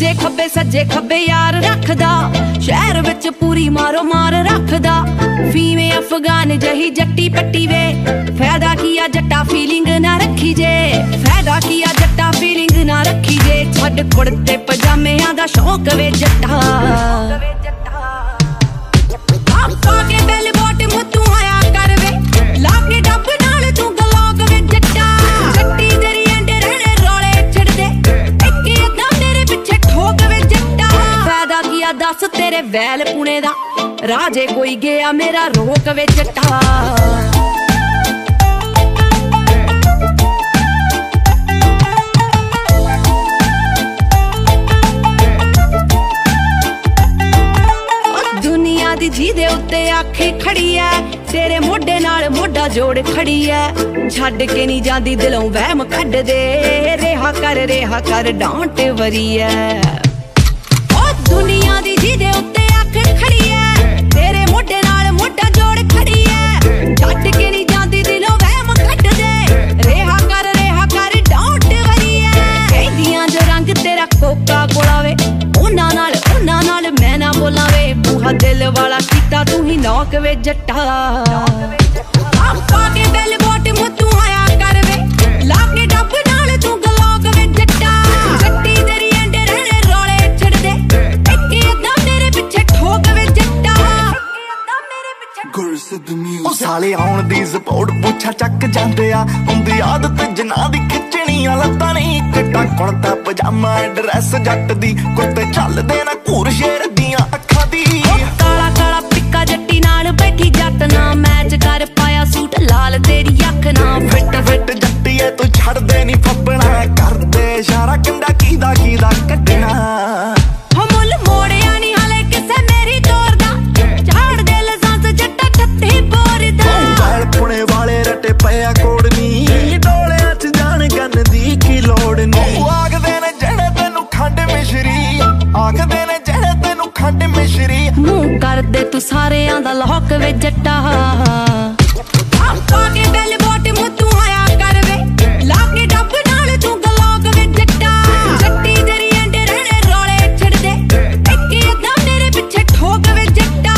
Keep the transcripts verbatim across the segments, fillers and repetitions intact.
सज्जे खब्बे सज्जे खब्बे यार रखदा, शहर विच पूरी मारो मार रखदा। फीमे अफगान जही जट्टी पट्टी वे, फायदा किया जट्टा फीलिंग ना रखी जे, फायदा किया जट्टा फीलिंग ना रखी जे। छड्ड कुर्ते पजामियां दा शौक वे जट्टा, आपा के बेल बॉटम तू आया कर वे, लाके डब नाल तू गलॉक वे जट्टा। जट्टी तेरी एंडे रहने रोले छड़ दे, एक अद्धा मेरे पिछे ठोक वे जट्टा। फायदा किया दस तेरे वैल पुणे दा, राजे कोई गया मेरा रोक वे जट्टा। दुनिया दी जी दे उत्ते आखे खड़ी है, तेरे मोढे नाल मोढा जोड़ खड़ी है। छड्ड के नहीं जांदी दिलों वहम कढ दे, रेहा कर रेहा कर डांट वरी है। ओ दुनिया दी जी दे उत्ते आखे खड़ी है, तेरे मोढे नाल मोढा जोड़ खड़ी है। छड्ड के नहीं जांदी दिलों वहम कढ दे, रेहा कर रेहा कर डांट वरी है। कहदियां जो रंग तेरा कोका कोला वे, उन्हां नाल उन्हां नाल मैं ना बोलां वे। बूहा दिल वाला कीता तू ही नौक वे जट्टा, आपा के बेल बॉटम तू आया कर वे, लाके डब नाल तू गलॉक वे जट्टा। जट्टी तेरी एंडे रहने रोले छड़ दे, एक अद्धा मेरे पिछे ठोक वे जट्टा। ओ साले आउण दी सपोर्ट पुछा चक जांदे आ, हुंदी आदत जना दी खिचणियां लत्तां नहीं। कट्टा कुर्ता पजामा ड्रेस जट दी, कुत्ते चलदे ना घूर शेर दियां अखां दी। काला काला पिक्का जट्टी नाल बैठी जट ना, मैच कर पाया सूट लाल तेरी अख ना। फिट फिट जट्टी है तू छड़ दे नी फपना, कर दे इशारा कंडा कीदा कीदा कड्डना। हो मुल मोड़िया नी हाले किसे मेरी तोर दा, झाड़ दे लसांस जट्टा छत्ती बोर दा। बैल पुणे वाले रटे पया कोड़ नी, डोलियां च जान गन दी की लोड़ नी। आखदे ने जड़े तेनू खंड मिश्री, आखदे ने जड़े तेनू खंड मिश्री। मुंह कर दे तू सारेयां दा लॉक वे जट्टा, आपा के बेल बॉटम तू आया कर वे, लाके डब नाल तू गलॉक वे जट्टा। जट्टी तेरी एंडे रहने रोले छड़ दे, एक अद्धा मेरे पिछे ठोक वे जट्टा,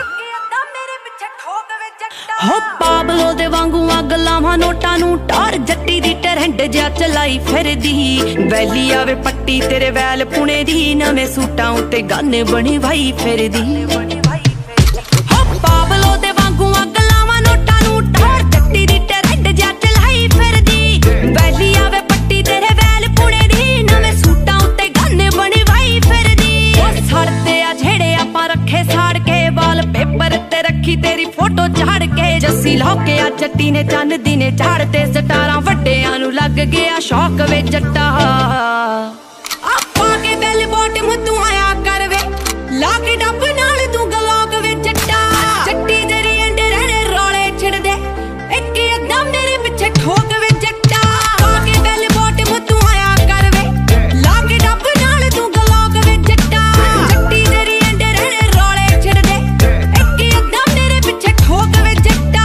हो पाबलो दे वांगू अग लावां नोटां नू टार। जट्टी दी टरहंड जा चलाई फिरदी, वैली आवे पट्टी तेरे वैल पुणे दी। नवें सूटां उत्ते गन बनी भाई फिरदी, हो पाबलो दे वांगू अग लावां नोटां नू टार। जट्टी दी टरहंड जा चलाई फिरदी, वैली आवे पट्टी तेरे वैल पुणे दी। नवें सूटां उत्ते गन बनी भाई फिरदी। सड़ते आ झेड़े आपां रखे साड़ के, वाल पेपर ते रखी तेरी फोटो झाड़ के। जस्सी लौके आ जट्टी ने चंद दी ने झाड़ते, सटारां वड्डियां नू लग गया शौक वे जट्टा। आपा के बेल बॉटम तू आया कर वे, लाके डब नाल तू गलॉक वे जट्टा। जट्टी तेरी एंडे रहने रोले छड़ दे, एक अद्धा मेरे पिछे ठोक वे जट्टा। आपा के बेल बॉटम तू आया कर वे, लाके डब नाल तू गलॉक वे जट्टा। जट्टी तेरी एंडे रहने रोले छड़ दे, एक अद्धा मेरे पिछे ठोक वे जट्टा।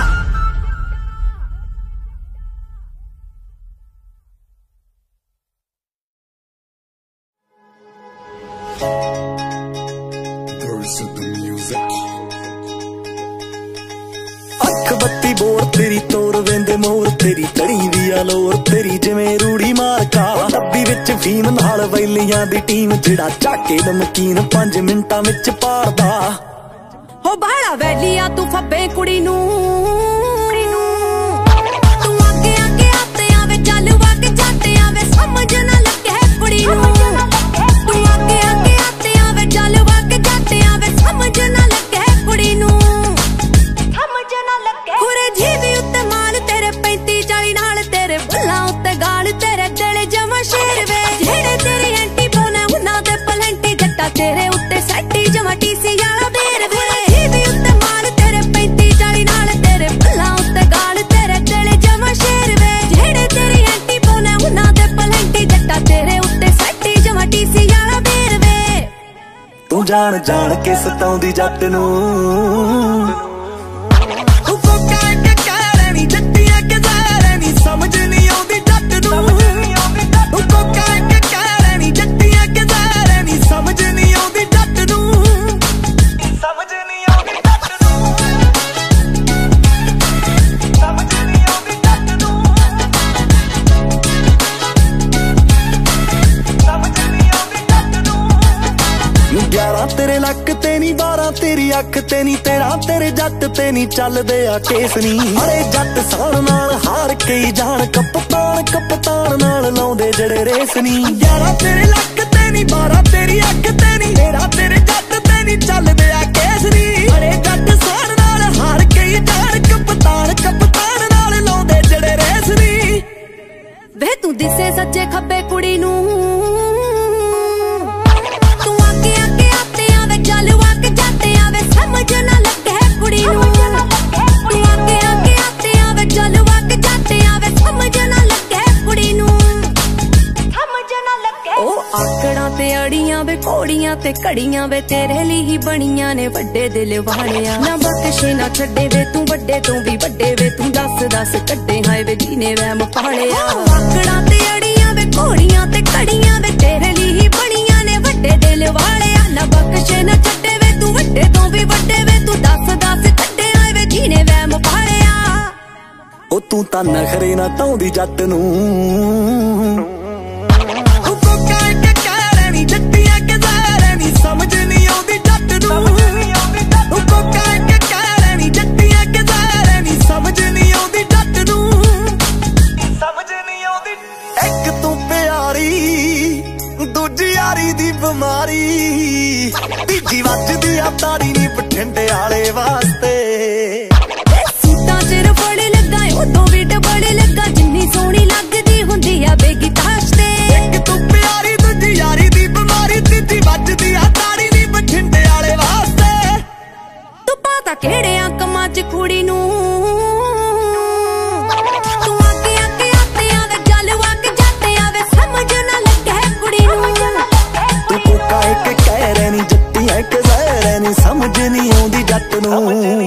अख बत्ती बोर तेरी तोर वेंदे मोर, तेरी चढ़ी दी अलोर तेरी जिवें रूड़ी मारका। डब्बी विच फीम नाल वैलियां दी टीम, जेड़ा झाके नमकीन पंज मिंटां विच पारदा। हो बाला वैलिया तू फब्बे कुड़ी नू, तू आगे आगे आते आवे चल वग जाते आवे, समझ ना लगे कुड़ी नू। तू आगे आगे आते आवे चल वग जाते आवे, समझ ना लगे कुड़ी नू। खुरे जीवी उत्ते माल तेरे पैंती चाली नाल, तेरे बुल्लां उत्ते गाल तेरे दिल जमा शेर वे। जेड़े तेरी एंटी बोने उन्हां दे पलंटी, जट्टा तेरे उत्ते सैटी जमा टीसी याला बेर वे। जीवी उत्ते माल तेरे पैंती चाली नाल, तेरे बुल्लां उत्ते गाल तेरे दिल जमा शेर वे। जेड़े तेरी एंटी बोने उन्हां दे पलंटी, जट्टा तेरे उत्ते सैटी जमा टीसी याला बेर वे। तू जान जान के सताउंदी जट नू, समझ नहीं आउंदी जट नू। कोका के कहरे नी जट्टियां के ज़हरे तेरे लक ते नी बारां तेरी अख ते नी तेरा तेरे जट ते नी चलदे आ केस नी। अरे जट साण नाल हार के ही जान कप्तान कप्तान नाल लाउंदे जड़े रेस नी। यारा तेरे लक ते नी बारां तेरी अख ते नी तेरा तेरे जट ते नी चलदे आ केस नी। अरे जट साण नाल हार के ही जान कप्तान कप्तान नाल लाउंदे जड़े रेस नी। वे तू दिसे सच्चे खब्बे कुड़ी नू तू आके आके आते आवे चल वाक जाते आवे समझ ना लगे कुड़ी नू। तू आके आके आते आवे चल वाक जाते आवे समझ ना लगे कुड़ी नू समझ ना लगे। ओ आकड़ां ते अड़ियां वे घोड़ियां ते घड़ियां वे तेरे लिए ही बनियां ने वड्डे दिल वालिया। ना बख्शे ना छड्डे वे तू वड्डे तों भी वड्डे वे तू दस दस कड्डे हाय वे जीने वैम पालिया। आकड़ां ते अड़ियां वे घोड़ियां ते घड़ियां वे तेरे लिए ही बनियां ने वड्डे दिल वालिया। ना बख्शे ना छड्डे वे तू वड्डे तों भी वड्डे वे तू दस दस कड्डे हाय वे जीने वैम पालिया। ओ तू तां नखरे ना ताउंदी जट नू समझ नहीं आउंदी जट नू। कोका के कह रही जट्टियां के ज़ाहर नी समझ नहीं आउंदी जट नू समझ नहीं आउंदी। एक तू प्यारी दूजी यारी दी बीमारी तीजी वजदी आ तारी नी बठिंडे आले वास्ते। सूटां च रबड़ लगा उदों भी डबड़ लगा जिन्नी सोहनी लगदी हुंदी आ बेगी ताश ते। एक तू प्यारी दूजी यारी दी बीमारी तीजी वजदी आ तारी नी बठिंडे आले वास्ते। तू पता केड़ियां कमां च कुड़ी नू तू आके आके आते आवे जल वाक जाते आवे समझ ना लगे कुड़ी नू। तू कोका एक कह रही जट्टियां के ज़ाहर नी समझ नहीं आउंदी जट नू।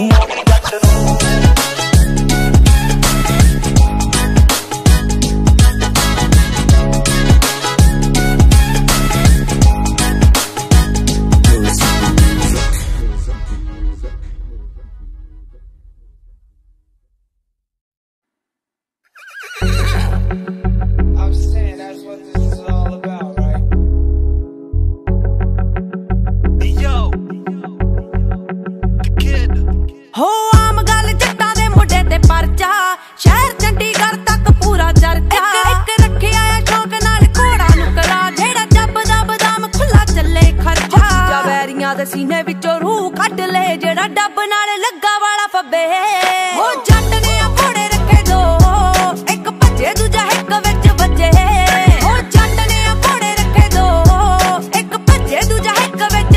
I'm saying that's what this is all about, right? Hey, yo, the kid. हो आम गल जट्टां दे मुंडे ते परचा शहर चंडीगढ़ तक पूरा चर्चा। एक एक रखिया है शौक नाल घोड़ा नुकरा जेड़ा जबदा बदाम खुला चले खर्चा। जा वैरियां दे सीने विचों रूह कढ ले जेड़ा डब नाल लगा वाला फब्बे। हो जट ने आ घोड़े रखे दो एक भजे दूजा हिक विच वजे। हो जट ने आ घोड़े रखे दो एक भजे दूजा हिक विच।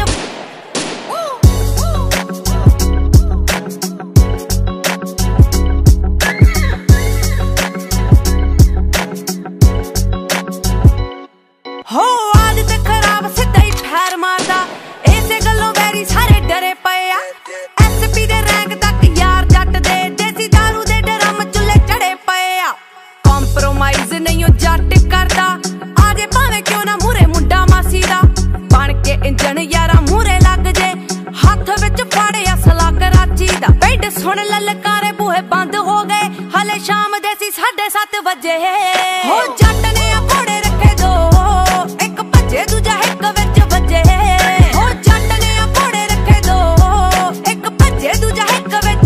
हो आदत खराब सीधा ही फैर मारदा इसे गल्लों वैरी सारे डरे पे आ। एसपी दे रैंक तक यार जट दे देसी दारू दे ड्रम चुल्ले चढ़े पे आ। कॉम्प्रोमाइज नहीं जट करदा आजे भावें क्यों ना मूरे मुंडा मासी दा बन के इंजन यारा मूरे लग जे हाथ विच फाड़े असला कराची दा। बेड सुन ललकारे बूहे बंद हो गए हले शाम दे सी साढ़े सत्त बजे। हो जट ने आ घोड़े रखे दो एक भजे दूजा हिक विच वजे। हो जट ने आ घोड़े रखे दो एक भजे दूजा हिक विच।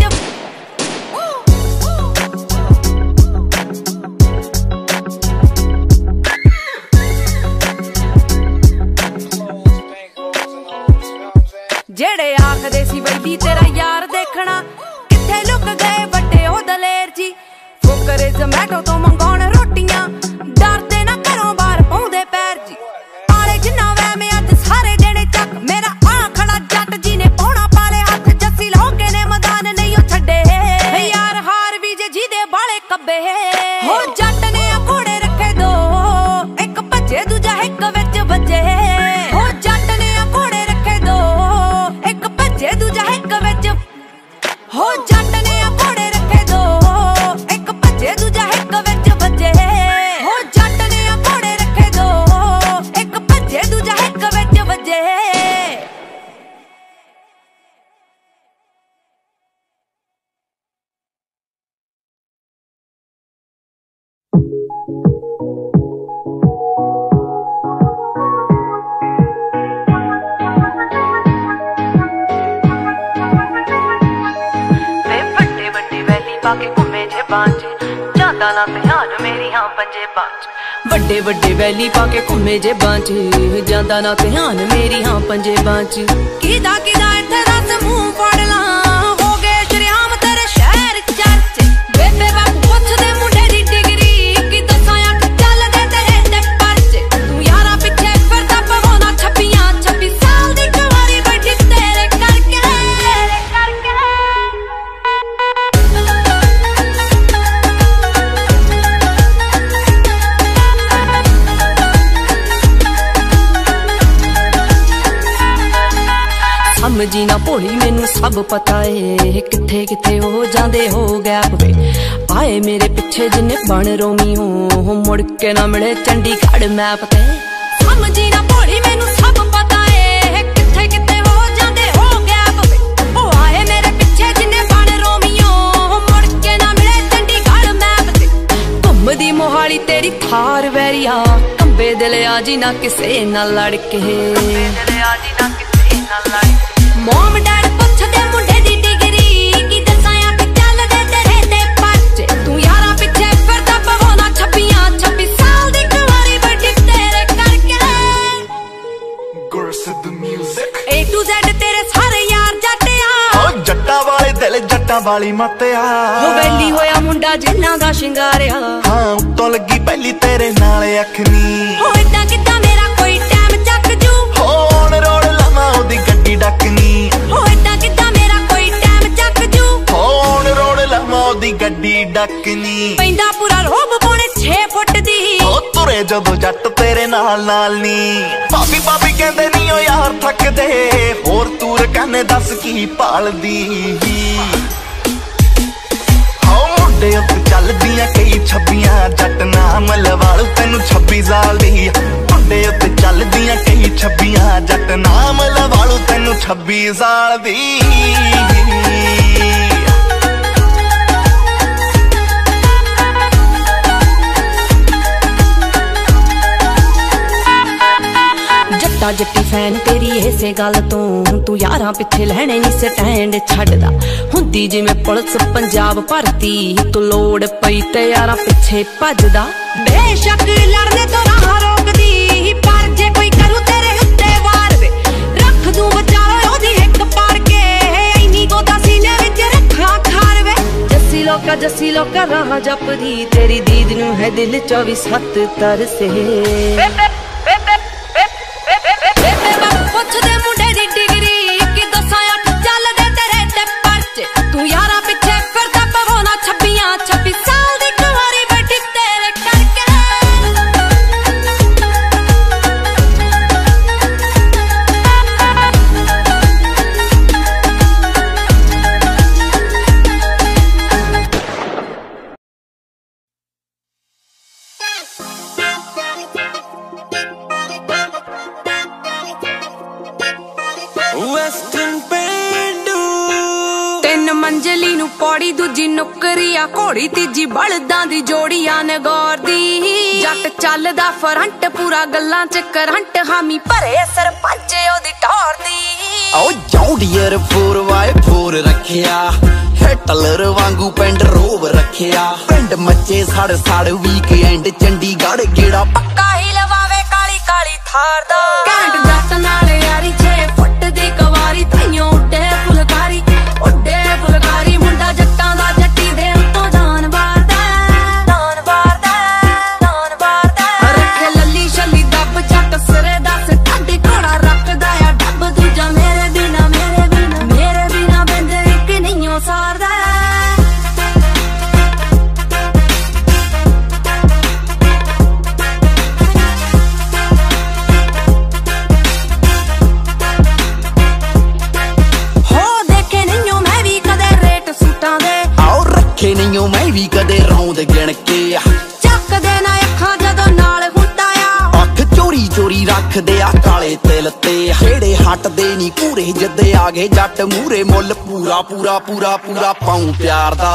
जेड़े आखदे सी वैली तेरा यार देखना किथे लुक गए बड़े ओ दलेर जी। फुकरे ज़ोमैटो तो मंगाउण रोटियां डरदे ना घरों बाहर पाउंदे पैर जी। पाले जिन्ना वै मैं अज सारे देने चक मेरा आ खड़ा जट जी ने पौना पाले हथ जस्सी लोके ने मैदान नहीं ओ छड्डे। यार हार भी जे जी दे बाले कब्बे। हो जट ने आ घोड़े रखे दो एक भजे दूजा हिक विच वजे। हो जट ने आ घोड़े रखे दो एक भजे दूजा हिक विच। हो जट ने आ घोड़े रखे दो एक भजे दूजा हिक विच वजे। हो जट ने आ घोड़े रखे दो एक भजे दूजा हिक विच वजे। पाके घूमे जेबां च जांदा ना ध्यान मेरी हां पंजेबां च वड्डे वड्डे वैली पाके घूमे जेबां च जांदा ना ध्यान मेरी हां पंजेबां च किदा किदा इत्थे रस मूंह फड़ ला हो गए शरेआम तेरे शहर चर्च बेबे बापू पुछदे मुंडे दी डिग्री कि दसां अख चलदे तेरे ते परच तू यारा पिछे फिरदा पवाउंदा छब्बियां छब्बी साल दी कुंवारी बैठी तेरे करके तेरे करके समझी ना भोली मैनू सब पता है किथे किथे हो जांदे हो गैप वे आए मेरे पिछे जिन्ने बन रोमी हो मुड़ के ना मिले चंडीगढ़ मैप ते समझी ना भोली मैनू सब पता है किथे किथे हो जांदे हो गैप वे ओ आए मेरे पिछे जिन्ने बन रोमी हो मुड़ के ना मिले चंडीगढ़ मैप ते घुमदी मोहाली तेरी थार वैरिया कंबे दिल आजी ना किसे ना लड़के कंबे दिल आजी ना किसे ना लड़के मॉम डैड पुछदे मुंडे दी डिग्री कि दसां अख चलदे तेरे ते परच तू यारा पिछे फिरदा पवाउंदा छब्बियां छब्बी साल दी कुंवारी बैठी तेरे करके Gursidhu music A to Z तेरे सारे यार जट्टिया ओ जट्टा वाले दिल जट्टा वाली मत्या हो वैली होया मुंडा जिन्ना दा शिंगारिया हां उत्तों लगी पहली तेरे नाल अखनी हो इदां किदां मेरा कोई टाइम चक जू हो ऑन रोड लमा ओदी गड्डी डकनी हो इदां किदां मेरा कोई टाइम चक जू हो ऑन रोड लमा ओदी गड्डी डकनी पैंदा पूरा रोब पौने छे फुट दी ओ तुरे जदों जट तेरे नाल नाल नी भाभी भाभी कहंदे नी ओ यार थकदे होर तूर कहने दस की भालदी हो मुंडे उत्ते चलदियां कई छब्बियां जट नाम लवालू तैनू छब्बी साल दी मुंडे उत्ते चलदियां कई छब्बियां जट नाम लवालू तैनू छब्बी साल दी जट्टा जट्टी फैन तेरी इसे गल तो तू यारां पिछे लैने नी स्टैंड छड्डदा हुंदी जिवें पुलिस पंजाब भरती तू लोड़ पई ते यारां पिछे भजदा बेशक लड़ने तो राह रोकदी पर जे कोई करू तेरे उत्ते वार वे रख दूं विचारो ओदी हिक पाड़ के इन्नी गोदा सीने विच रखा खार वे जस्सी लोका जस्सी लोका राह जपदी तेरी दीद नूं है दिल चौबी सत्त तरसे पुछदे मुंडे दी डिग्री कि दसां अख चलदे तेरे ते परच तू यारा पिछे फिरदा पवाउंदा छब्बियां छब्बी साल दी कुंवारी बैठी तेरे करके वेस्टर्न पेंडू ਤਿੰਨ ਮੰਜ਼ਲੀ ਨੂੰ ਪੌੜੀ ਦੂਜੀ ਨੁਕਰੀਆ ਘੋੜੀ ਤੀਜੀ ਬਲਦਾਂ ਦੀ ਜੋੜੀਆਂ ਨਗੌਰ ਦੀ ਜੱਟ ਚੱਲਦਾ ਫਰੰਟ ਪੂਰਾ ਗੱਲਾਂ ਚ ਕਰੰਟ ਹਾਮੀ ਭਰੇ ਸਰਪੰਚ ਉਹਦੀ ਟੌਰ ਦੀ ਓ ਜੌਂਡੀਅਰ ਫੋਰ ਬਾਏ ਫੋਰ ਰੱਖਿਆ ਹਿਟਲਰ ਵਾਂਗੂ ਪਿੰਡ ਰੋਬ ਰੱਖਿਆ ਪਿੰਡ ਮੱਚੇ ਸੜ ਸੜ ਵੀਕਐਂਡ ਚੰਡੀਗੜ੍ਹ ਗੇੜਾ ਪੱਕਾ ਹੀ ਲਵਾਵੇ ਕਾਲੀ ਕਾਲੀ ਥਾਰ ਦਾ ਘੈਂਟ ਜੱਟ ਨਾਲ ਯਾਰੀ ਛੇ ਫੁੱਟ ਦੀ ਕਵਾਰੀ ਤਾਈਓ ਉੱਡੇ ਫੁਲਕਾਰੀ ਉੱਡੇ ਫੁਲਕਾਰੀ ਮੁੰਡਾ ਜੱਟਾਂ ਦਾ ਜੱਟੀ ਦੇ ਉੱਤੋਂ ਜਾਨ ਵਾਰਦਾ ਜਾਨ ਵਾਰਦਾ ਜਾਨ ਵਾਰਦਾ ਰੱਖੇ ਲੱਲੀ ਛੱਲੀ ਦੱਬ ਜੱਟ ਸਿਰੇ ਦੱਸ ਢਾਡੀ ਘੋੜਾ ਰੱਖਦਾ ਆ ਡੱਬ ਦੂਜਾ ਮੇਰੇ ਬਿਨਾ ਮੇਰੇ ਬਿਨਾ ਮੇਰੇ ਬਿਨਾ ਬੰਦੇ ਇੱਕ ਨਹੀਂਓ ਸਾਰਦਾ ਰੱਖੇ ਨਹੀਂ ਓ ਮੈਂ ਵੀ ਕਦੇ ਰੌਂਦ ਗਿਣ ਕੇ ਚੱਕਦੇ ਨਾ ਅੱਖਾਂ ਜਦੋਂ ਨਾਲ ਹੁੰਦਾ ਆ ਅੱਖ ਚੋਰੀ ਚੋਰੀ ਰੱਖਦੇ ਆ ਕਾਲੇ ਤਿਲ ਤੇ ਜਿਹੜੇ ਹਟਦੇ ਨਹੀਂ ਕੂਰੇ ਜੱਦੇ ਆ ਗਏ ਜੱਟ ਮੂਰੇ ਮੁੱਲ ਪੂਰਾ ਪੂਰਾ ਪੂਰਾ ਪੂਰਾ ਪਾਉਂ ਪਿਆਰ ਦਾ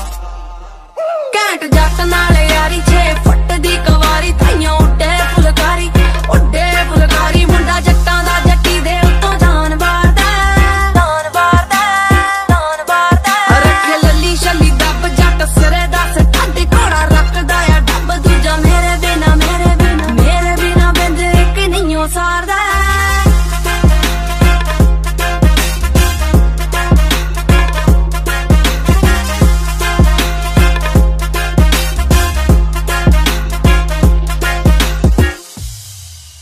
ਘੈਂਟ ਜੱਟ ਨਾਲ ਯਾਰੀ ਛੇ ਫੁੱਟ ਦੀ ਕਵਾਰੀ ਤਾਈਓ ਉੱਡੇ ਫੁਲਕਾਰੀ ਉੱਡੇ ਫੁਲਕਾਰੀ ਮੁੰਡਾ ਜੱਟਾਂ ਦਾ ਜੱਟੀ ਦੇ ਉੱਤੋਂ ਜਾਨ ਵਾਰਦਾ ਜਾਨ ਵਾਰਦਾ ਜਾਨ ਵਾਰਦਾ ਰੱਖੇ ਲੱਲੀ ਛੱਲੀ ਦੱਬ ਜਾ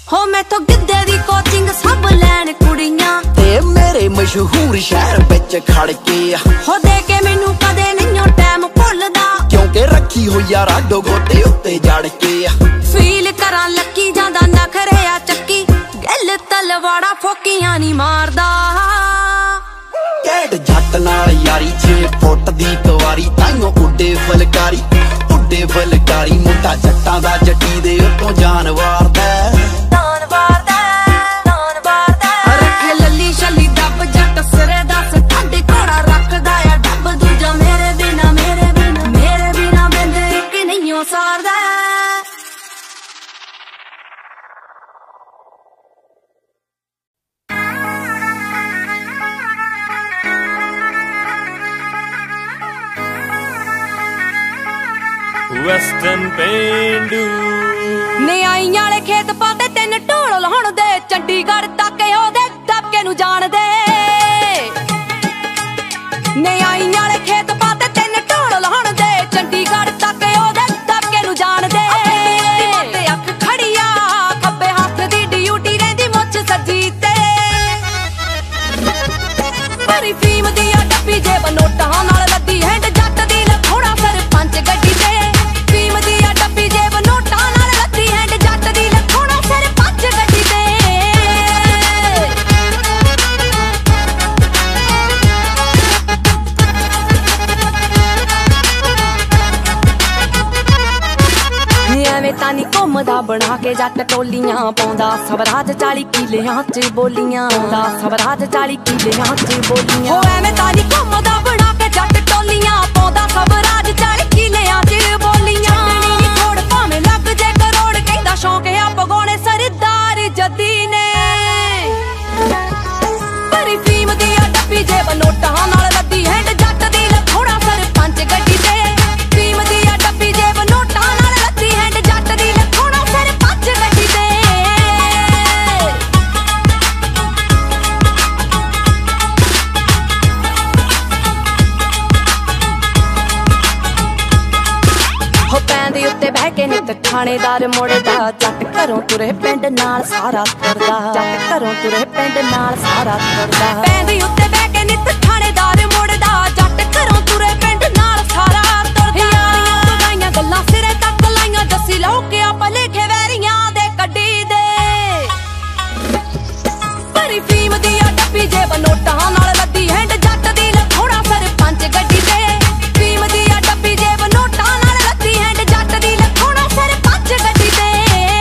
हो मैं तो गिद्धे दी कोचिंग सब लैन कुड़ियां ते मेरे मशहूर शहर विच खड़ के हो दे के मैनू कदे नहीं टाइम भुलदा क्योंकि रखी हुई यार आडो गोते उत्ते जड़ के फील करा लकी जांदा नखरे आ चक्की गल तलवाड़ा फोकियां नहीं मारदा कैट जट नाल यारी छे फुट दी कवारी ताइयों उड्डे फलकारी उड्डे फलकारी मुंडा जट्टां दा जट्टी दे उत्तों जान वारदा जान वारदा जान वारदा रखे लली शली दब जट सिरे दस ठाडे घोड़ा रखदा आ डब दूजा मेरे बिना मेरे बिना मेरे बिना बंदे इक नहीं हो सारदा Western पेंडू ने आई वाले खेत पाते तीन ढोल लाउण दे चंडीगढ़ तक ओदे दबके नू जान दे ने आई वाले खेत पाते तीन ढोल लाउण दे चंडीगढ़ तक ओदे दबके नू जान दे ते अख खड़िया खब्बे हत्थ दी ड्यूटी रहिंदी मुछ सजी ते भरी फीम दी आ डब्बी जेब नोटां नाल लद्दी हैंड जट दी लखोड़ा सरपंच गड्डी ते तानी घुमदा बना के जट टोलियां पाउंदा स्वराज चाली किलियां च बोलियां पाउंदा स्वराज चाली किलियां च बोलियां हो एवें तानी घुमदा बना के जट टोलियां पाउंदा स्वराज चाली किलियां च बोलियां नी थोड़ भावें लग जे करोड़ कहंदा शौक है पगोणे सरदार जद्दी ने भरी फीम दी आ डब्बी जेब नोटां नाल लद्दी हैंड जट दी लखोड़ा सरपंच गड्डी ते फीम दी आ डब्बी जेब नोटां नाल लद्दी हैंड जट दी लखोड़ा सरपंच गड्डी ते हो पैंदी उत्ते बह के नित थानेदार मुड़दा जट घरों तुरे पिंड नाल सारा तुरदा जट घरों तुरे पिंड नाल सारा तुरदा पैंदी उत्ते बह के नित थानेदार मुड़दा जट घरों तुरे पिंड नाल सारा तुरदा यारियां बगाइयां गल्लां सिरे तक लाइयां दसी लौ के आप लिखे वैरियां दे कड्डी दे भरी फीम दी आ डब्बी जेब नोटां नाल लद्दी हैंड जट दी लखोड़ा सरपंच गड्डी ते फीम दी आ डब्बी जेब नोटां नाल लद्दी हैंड जट दी लखोड़ा सरपंच गड्डी ते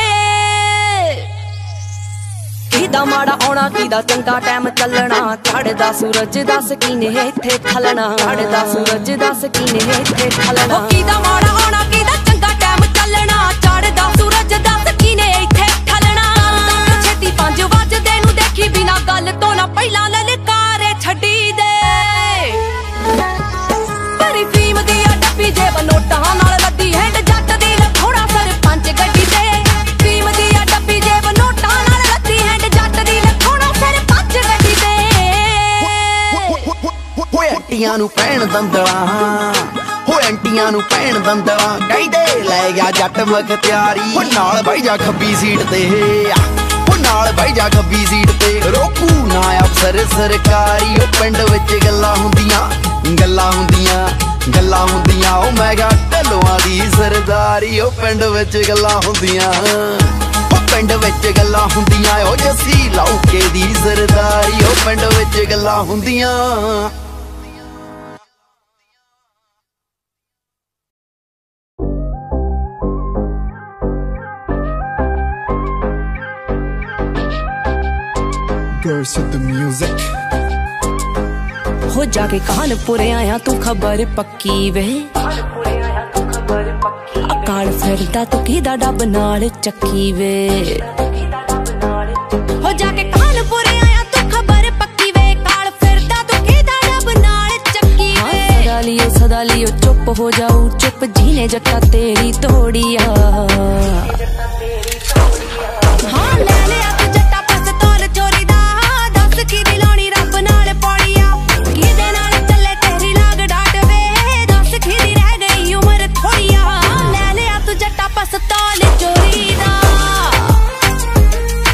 किदा माड़ा आउणा किदा चंगा टाइम चलना चढ़दा सूरज दस कीने इत्थे खलना चढ़दा सूरज दस कीने इत्थे खलना किदा माड़ा आउणा किदा चंगा टाइम चलना चढ़दा सूरज दस कीने इत्थे खलना छेती पंज वजदे नू देखी बिना गल तो ना पहिला ललकारे छड्डी दे भरी फीम दी आ डब्बी जेब नोटां नाल लद्दी हैंड जट दी लखोड़ा सरपंच गड्डी ते फीम दी आ डब्बी जेब नोटां नाल लद्दी हैंड जट दी लखोड़ा सरपंच गड्डी ते होए अंटियां नू पैण दंदला होए अंटियां नू पैण दंदला कहदे लै गया जट मखत्यारी ओ नाल बाई जा खब्बी सीट ते ओ नाल बाई जा खब्बी सीट ते रोकू ना अफसर सरकारी ओ पिंड विच गल्लां हुंदियां गल्लां हुंदियां गल्लां हुंदियां ओ मैं गा ढलोआं दी सरदारी ओ पिंड विच गल्लां हुंदियां ओ पिंड विच गल्लां हुंदियां ओ जस्सी लौके दी सरदारी ओ पिंड विच गल्लां हुंदियां Girls with the music. हो जाके कानपुर आया तू खबर पक्की वे अकाल फिरदा तू किदा डब नाल चक्की वे हो जाके कानपुर आया तू खबर पक्की वे काल फिरदा तू किदा डब नाल चक्की वे सदा लियो सदा लियो चुप हो जाऊं चुप जीने जट्टा तेरी तोड़िया हाँ ले लिया तू जट्टा पस तोल चोरी दा दस की दिलानी रब नाल पौड़िया किदे नाल चले तेरी लाग डाट वे दस की दी रह गई उम्र थोड़िया ले लिया तू जट्टा पस तोल चोरी दा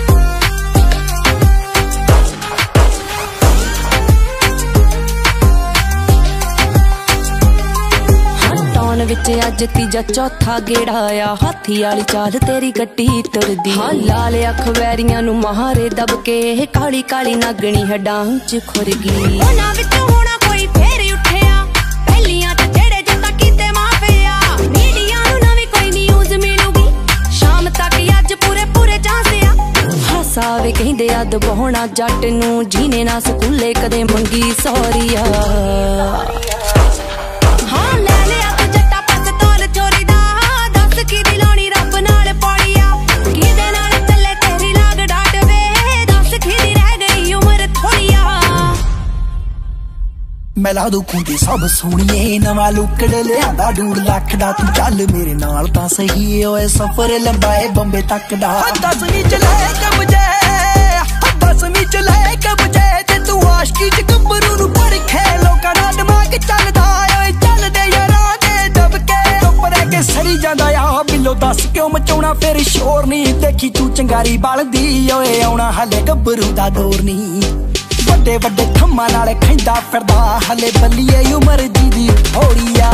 विच अज तीजा चौथा गेड़ा आ हाथी वाली चाल तेरी गड्डी तुरदी हाँ लाल अख वैरियां नू मारे दब के काली काली नागणी हड्डां च खुर गई उन्हां विचों होना कोई फेर उठिया पहलियां ते जेड़े जता कीते माफिया मीडिया नू नवी कोई न्यूज़ मिलूगी शाम तक अज पूरे पूरे चांसिया हासावे कहंदे अद बहुना जट नू जीने ना स्कूले कदे मंगी सौरिया हाँ ले लिया तू जट्टा पास तौल चोरी दा दस की दिलानी रब नाल पौड़िया किदे नाल चले तेरी लाग डाट वे दस की दी रह गई उम्र थोड़िया मैं ला दू खुंदी सब सोहणीए नवा लुकड़ लियांदा डूढ़ लख दा तू चल मेरे नाल तां सही ओए सफर लंबाए बंबे तक दा दसवीं च ले के बजे दसवीं च ले के बजे ते तू आशिकी च गब्बरू नू परखे लोकां दा दिमाग चलदा ओए चलदे यारां दे दबके चुप रह के सरी जांदा आ बिलो दस क्यों मचाउणा फिर शोर नहीं देखी तू चंगारी बलदी ओए आउणा हले गब्बरू दा दौर नहीं ਵੱਡੇ ਵੱਡੇ ਥੰਮਾਂ ਨਾਲ ਖੈਂਦਾ ਫਿਰਦਾ ਹਲੇ ਬੱਲੀਏ ਉਮਰ ਦੀ ਦੀ ਥੋੜੀਆ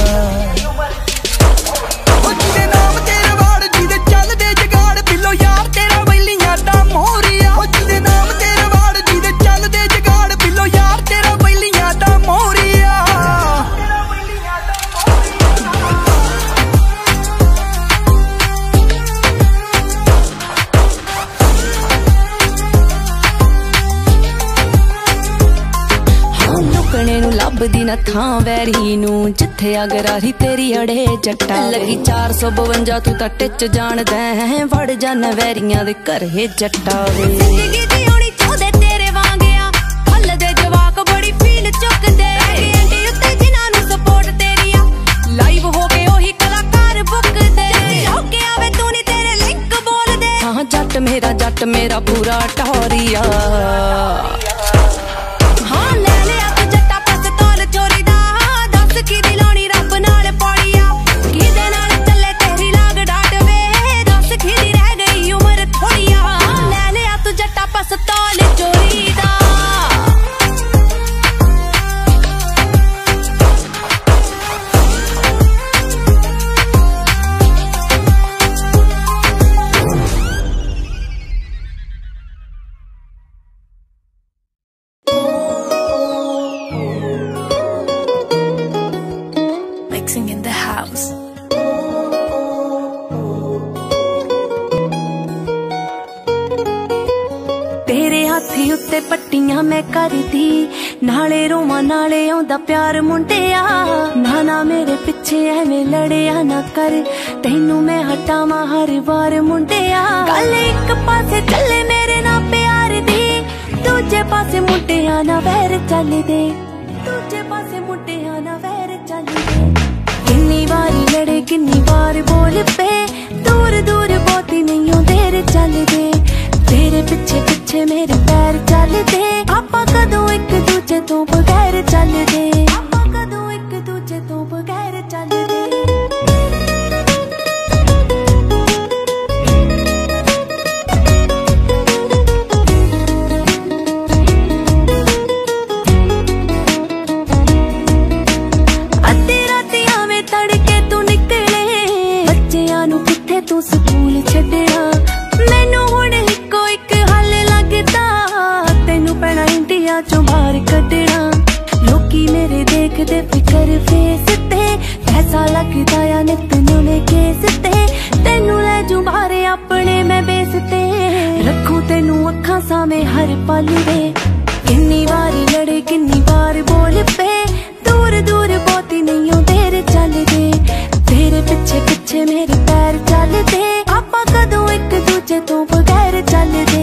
ਉਹ ਜਿਹਦੇ ਨਾਮ ਤੇਰੇ ਵਾੜ ਜਿਹਦੇ ਚੱਲਦੇ ਜਗਾੜ ਬਿੱਲੋ ਯਾਰ ਤੇਰਾ ਵੈਲੀਆਂ ਦਾ ਮੋਰੀਆ ਉਹ ਜਿਹਦੇ ਨਾਮ ਤੇਰੇ ਵਾੜ ਜਿਹਦੇ ਚੱਲਦੇ ਜਗਾੜ ਬਿੱਲੋ ਯਾਰ ਤੇਰਾ ਵੈਲੀਆਂ ਦਾ ਮੋਰੀਆ ਲੱਭਦੀ ਨਾ ਥਾਂ ਵੈਰੀ ਨੂੰ ਜਿੱਥੇ ਅਗਰਾਰੀ ਤੇਰੀ ਅੜੇ ਜੱਟਾ ਲੱਗੀ ਚਾਰ ਸੌ ਬਵੰਜਾ ਤੂੰ ਤਾਂ ਟਿੱਚ ਜਾਣਦਾ ਹੈ ਵੜ ਜਾਣਾ ਵੈਰੀਆਂ ਦੇ ਘਰੇ ਜੱਟਾ ਵੇ ਜ਼ਿੰਦਗੀ ਦੀ ਹੋਣੀ ਚਾਹਦੇ ਤੇਰੇ ਵਾਂਗਿਆ ਹੱਲ ਦੇ ਜਵਾਕ ਬੜੀ ਫੀਲ ਚੁੱਕਦੇ ਐਂਟੀ ਉੱਤੇ ਜਿਨ੍ਹਾਂ ਨੂੰ ਸਪੋਰਟ ਤੇਰੀ ਆ ਲਾਈਵ ਹੋ ਕੇ ਉਹੀ ਕਲਾਕਾਰ ਬੁੱਕਦੇ ਹੋ ਕੇ ਆਵੇ ਤੂੰ ਨਹੀਂ ਤੇਰੇ ਲਿੰਕ ਬੋਲਦੇ ਹਾਂ ਜੱਟ ਮੇਰਾ ਜੱਟ ਮੇਰਾ ਪੂਰਾ ਟੌਰੀਆ ਹਾਂ ਲੈ ਲਿਆ की दिलानी रब नाल पौड़िया किदे नाल चले तेरी लाग डाट वे दस की दी रह गई उम्र थोड़िया ले लिया तू जट्टा पास तौल चोरी दा in the house. तेरे हाथी उत्ते पट्टियां मैं करदी नाले रोवां नाले आउंदा प्यार मुंडिया ना ना मेरे पिछे एवें लड़िया ना कर तैनू मैं हटावां हर बार मुंडिया गल एक पासे चले मेरे ना प्यार दी दूजे पासे मुंडिया ना वैर चल दे दूजे पासे मुंडिया ना वैर चल दे किन्नी बारी लड़े किन्नी बार बोल पे दूर दूर बहुती नहीं हो देर चल दे तेरे पिछे पिछे मेरे पैर चल दे आपा कदों एक दूजे तो बगैर चल दे आपा कदों एक दूजे तो बगैर चल दे तू स्कूल छड्डिया मैनू हुण इक्को इक हल लगदा तैनू पैना इंडिया चों बाहर कड्डना लोकी मेरे देखदे फिकर फेस ते पैसा लगदा या नित नवें केस ते तैनू लै जूं बाहर अपने मैं बेस ते रखूं तैनू अखां सामे हर पल वे किन्नी बारी लड़े किन्नी बार बोल पे दूर दूर बहुती नहीं हो देर चल दे तेरे पिछे पिछे मेरे पैर चल दे आपा कदों एक दूजे तो बगैर चल दे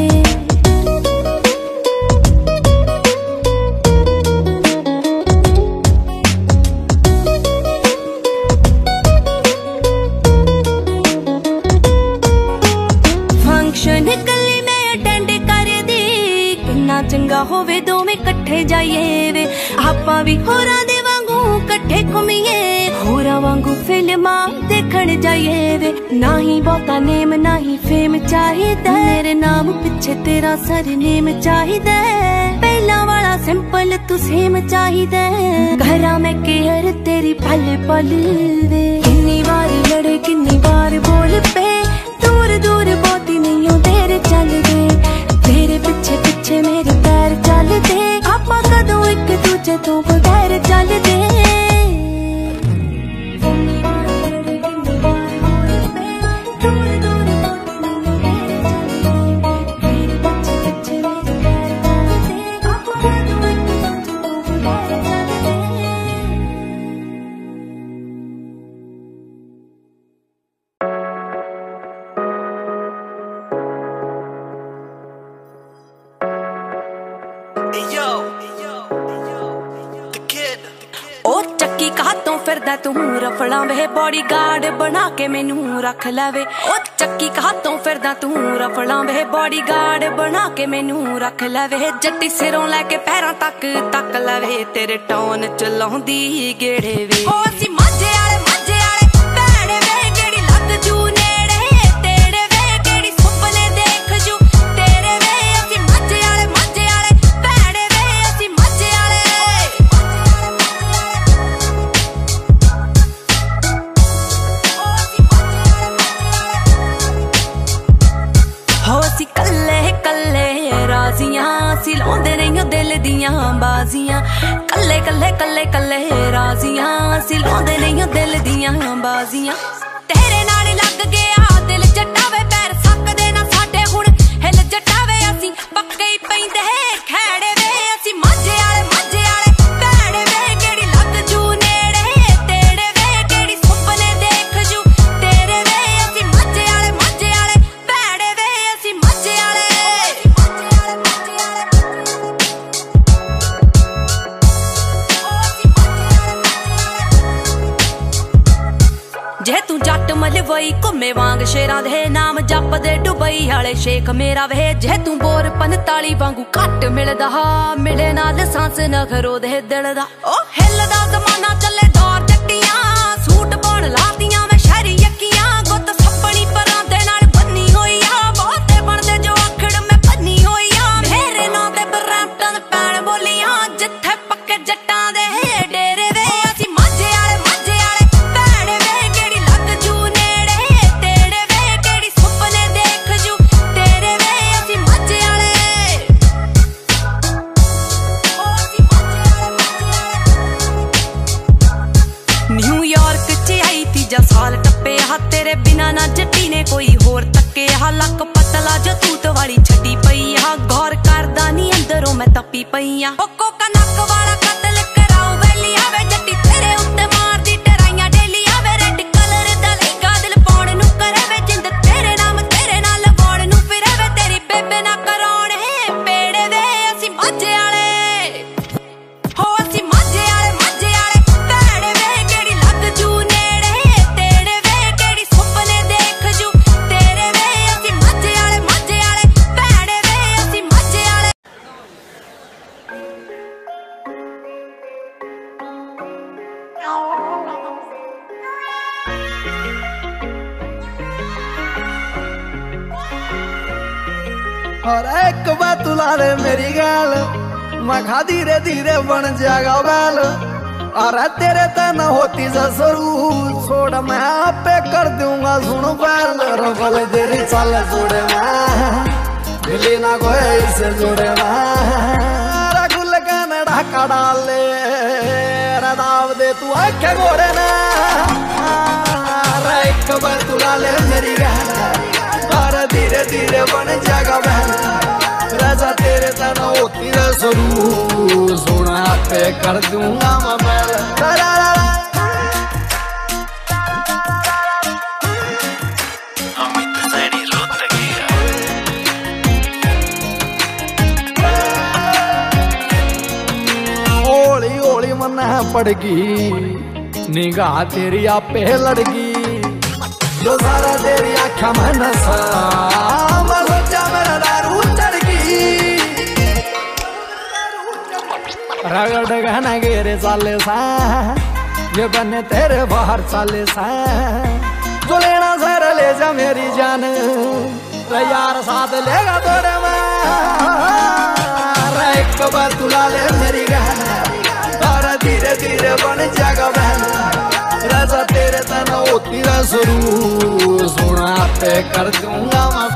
फंक्शन कली मैं अटेंड कर दी किन्ना चंगा होवे दोवें कट्ठे जाइए वे आपा भी होरां दे वांगू कट्ठे घुमीए होरां वांगू फिल्मां देखण जाइए वे ना ही बहुता नेम ना ही फेम चाहिदा मेरे नाम पिछे तेरा सरनेम चाहिदा दिला वाला सिंपल तू सेम चाहिदा घरा में केयर तेरी पल पल वे किन्नी बार लड़े किन्नी बार बोल पे दूर दूर बहुती नहीं हो तेरे चल दे तेरे पीछे पीछे मेरे पैर चल दे आपा कदों एक दूजे तो बगैर चल दे फिरदा तू रफड़ा वे बॉडी गार्ड बना के मैनू रख लवे ओ चक्की हाथों फिरदा तू रफड़ा वे बॉडी गार्ड बना के मैनू रख लवे जट्टी सिरों लैके पैरां तक तक लवे तेरे टौन चलाउंदी गेड़े वे ओ असी माझे आले माझे आले भैणे वे केड़ी लग जू नेड़े तेरे वे केड़ी सुपने देख जू तेरे वे असी माझे आले माझे आले भैणे वे असी माझे आले हो असी कल्ले कल्ले राजियां असी लाउंदे नहीं दिल दियां बाजियां कल्ले कल्ले कल्ले कल्ले राजियां असी लाउंदे नहीं दिल दियां बाजियां तेरे नाल लग गया दिल जटावे पैर सकदे ना साडे हुण हिल जटावे असी पक्के ही पैंदे खैड़े वे असी माझे आले माझे आले भैणे वे केड़ी लग जू नेड़े तेरे वे केड़ी सुपने देख जू तेरे वे असी माझे आले माझे आले भैणे वे असी माझे आले जे तू जट मलवई घुमे वांग शेरां दे नाम जप दे डुबई आले शेख मेरा वे जे तू बोर पंताली वांगू घट मिलदा मिले नाल सांस नखरो दे दिल दा ओ हिलदा जमाना चले दौर जट्टियां सूट पाउण लादियां मैं शहरी यक्कियां गुੱਤ सपनी परां दे नाल बन्नी होई आ बहुते बनदे जो आखड़ मैं बन्नी होई आ मेरे नां ते बरैंपटन पैण बोलियां जिथे पक्के जट्टां दे डेरे वे असी माझे आले माझे आले भैणे वे केड़ी लग जू नेड़े तेरे वे केड़ी सुपने देख जू तेरे वे असी माझे आले ओ असी माझे आले न्यूयॉर्क च आई तीजा साल टप्पे हा तेरे बिना ना जट्टी ने कोई होर तक्के हा लक पतला जो तूत वाली छड्डी पई हा गौर करदा नी अंदरों मैं तपी पई आ ओ कोका नक वाला कतल कराऊं वैली आवे जट्टी तेरे उत्ते मारदी टराइयां डेली आवे रेड कलर दा लेगा दिल पाउण नू करे वे जिंद तेरे नाम तेरे नाल लवाउण नू फिरे वे तेरी बेबे ना कराउण पेड़े वे असी माझे आले हो असी माझे आले माझे आले भैणे वे केड़ी लग जू नेड़े तेरे वे केड़ी सुपने देख जू तेरे वे असी माझे आले माझे आले भैणे वे असी माझे आले और एक बात तू ला ले मेरी गाल मैं खा धीरे धीरे बन जाएगा बैल और तेरे तन होती जसरू छोड़ मैं आपे कर दूंगा सुन बैल रफल तेरी चाल जोड़े मैं मिली ना कोई से जोड़े मैं गुल का ढाका डाल ले दाव दे तू आखे गोरे ना एक बात तू ला ले मेरी गाल और धीरे धीरे बन जाएगा बैल राजा तेरे तन होती जसरू सोना पे कर दूंगा मैं बैल होली होली मन पड़गी निगाह तेरी आपे लड़गी जो सारा तेरी आँखा में नशा मैं सोचा मेरा दारू चढ़गी रगड़ गहना गेरे साले सा ये बने तेरे बाहर साले सा जो लेना सर ले जा मेरी जान रे यार साथ लेगा तोड़े में एक बार तू ला ले मेरी गहन और धीरे धीरे बन जाएगा बहन राजा तेरे तना होती शुरू सोना पे कर दूंगा मैं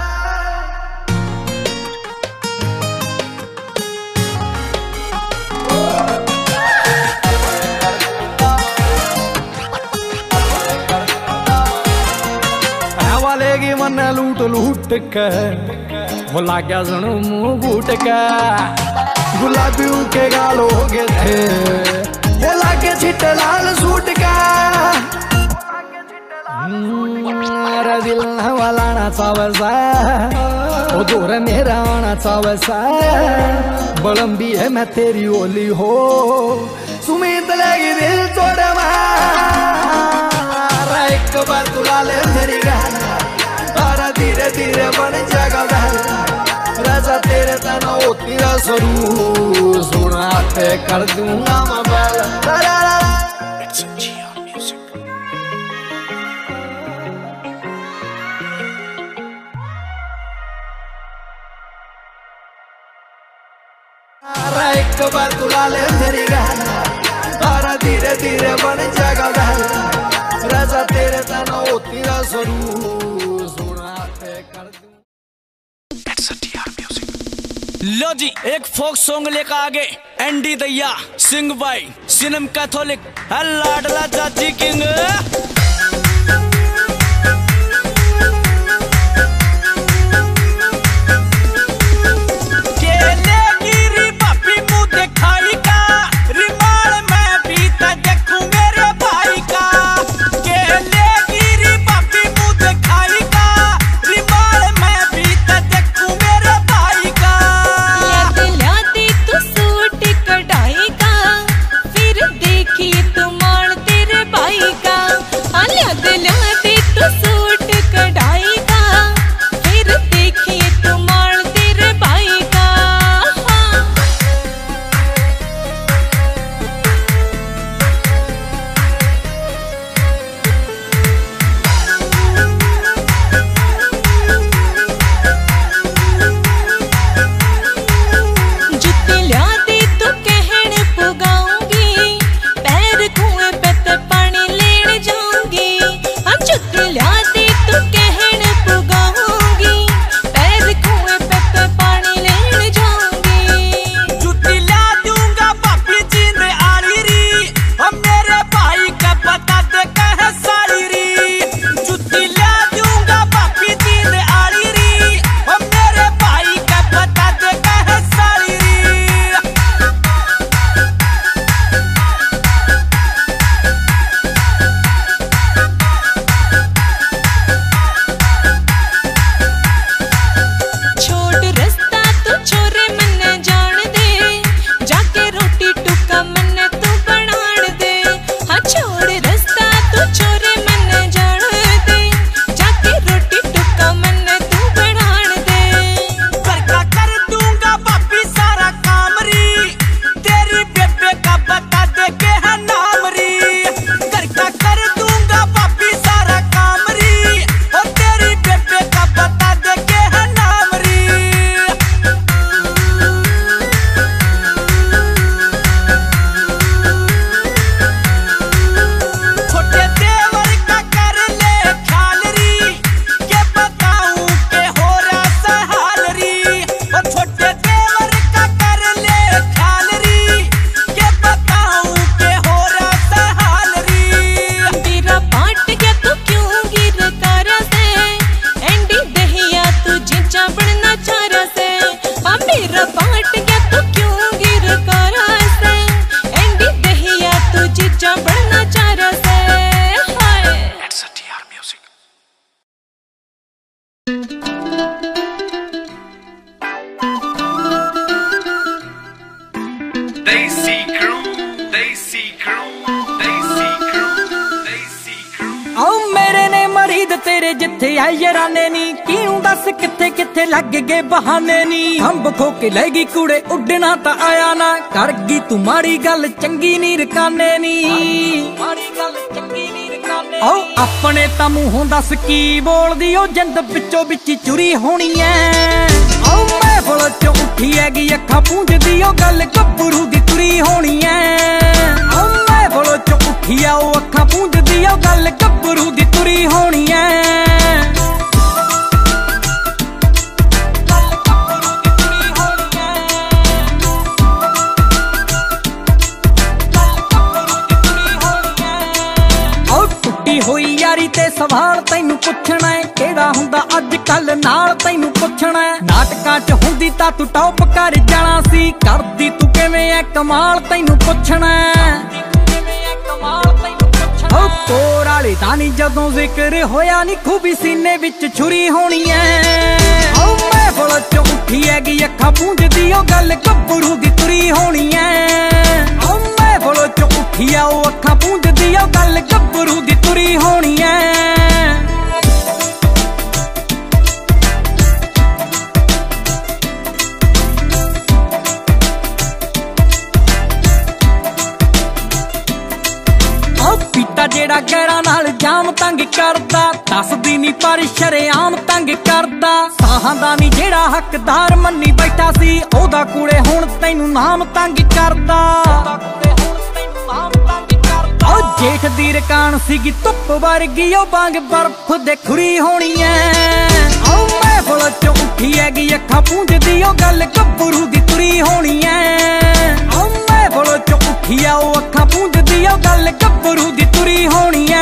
वालेगी मन लूट लूट के वो लाग्या सुनो मुंह बूट के गुलाबी के गाल हो गए थे वो लागे छिटे लाल सूट का मेरा दिल वाला ना चावसा वो दूर मेरा आना चावसा बलम भी है मैं तेरी ओली हो सुमित लगी दिल तोड़ मारा एक बार तू ला ले मेरी गहन और धीरे धीरे बन जाएगा बहन राजा तेरे तना होती शुरू सोना पे कर दूंगा मैं बैल एक बार तू ला ले मेरी गहन और धीरे धीरे बन जाएगा बहन राजा तेरे तना होती शुरू सोना पे कर दूंगा। लो जी एक फोक सॉन्ग लेकर आगे एंडी दैया सिंग बाई सिनेम कैथोलिक लाडला चाची किंग तेरे जिथे आई यराने नी क्यों दस किथे किथे लग गए बहाने नी हम खो के लेगी कूड़े उड़ना ता आया ना करगी तुम्हारी गल चंगी नी रकाने नी आओ अपने ता मुंहों दस की बोल दी ओ जिंद पिछो बिची चुरी होनी है आओ मैं बोल चो उठी हैगी अखा पूंजदी ओ गल गब्बरू दी तुरी होनी ऐ। ओ लेवल च उठी आ ओ अखां पूंजदी ओ गल गब्बरू दी तुरी होनी ऐ। होई यारी ते सवाल तैनू पुछना है केड़ा हुंदा अज कल नाल तैनू पुछना है। नाटकां च हुंदी तां तू टॉप कर जाना सी करदी तू किवें ऐ कमाल तैनू पुछना है। ओ कोर वाले दा नी जदों जिक्र होया नी खूबी सीने विच छुरी होनी है। ओ महफल च उठी हैगी अखां पूंजदी ओ गल गब्बरू दी तुरी होनी है। ओ महफल च उठी आ ओ अखां पूंजदी ओ गल गब्बरू दी तुरी होनी है। पीता जेड़ा गैरा नाल जाम तंग करदा दसदी नी पर शरेआम तंग करदा। साहां दा नी जेड़ा हकदार मन्नी बैठा सी ओदा कुड़े हुण तैनू नाम तंग करदा। ओ जेठ दी रकान सीगी धुप वर्गी ओ बांग बर्फ दे खुरी होनी ऐ। ओ महफल च उठी हैगी अखां पूंजदी ओ गल गब्बरू दी तुरी होनी ऐ। ओ महफल च उठी आ ओ अखां पूंजदी ओ गल गब्बरू दी तुरी होनी ऐ।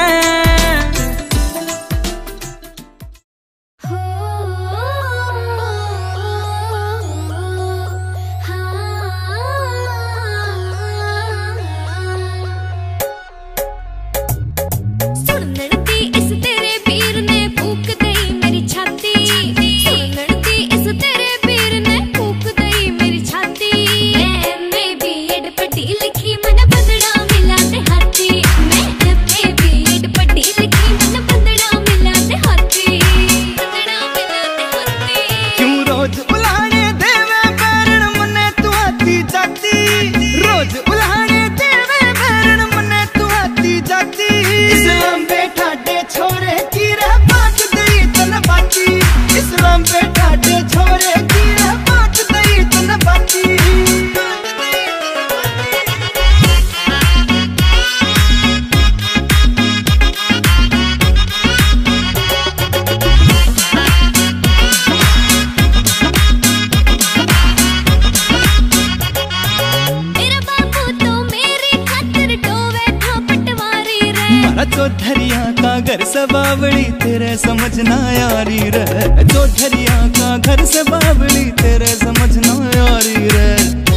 चौधरिया का घर से बावड़ी तेरे समझ ना यारी रे। चौधरिया का घर से बावड़ी तेरे समझ ना यारी रे।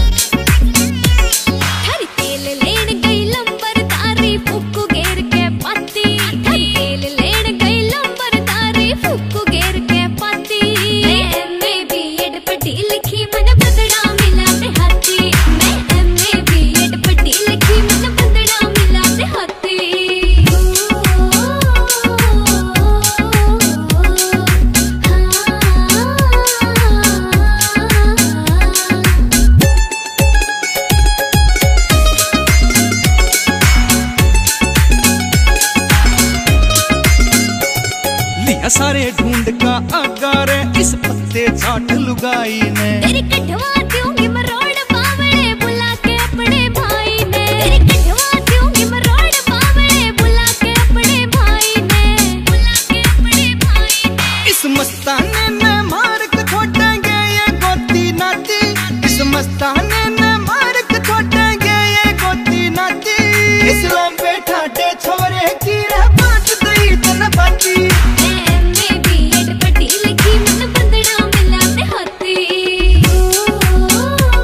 हर तेल लेन गई लंबर तारी फुक्कू घेर के पाती। हर तेल लेन गई लंबर तारी फुक्कू घेर के पाती। मैं एमए बीएड पढ़ी लिखी मन बदड़ा मिला ते हाथी। मैं एमए बीएड पढ़ी लिखी मन बदड़ा मिला ते हाथी। सारे ढूंढ का आगार इस पत्ते चाट लुगाई ने। तेरी कठवा दूंगी मरोड़ बावड़े बुला के अपने भाई ने। तेरी कठवा दूंगी मरोड़ बावड़े बुला के अपने भाई ने। बुला के अपने भाई ने। इस मस्ताने ने मार के छोड़ेंगे ये गोती नाती। इस मस्ताने ने मार के छोड़ेंगे ये गोती नाती। इस्लाम पे ठाटे छोरे की रे बात दई तन बाती। बीएड पढ़ी लिखी मन बंदड़ा मिला ते हाथी।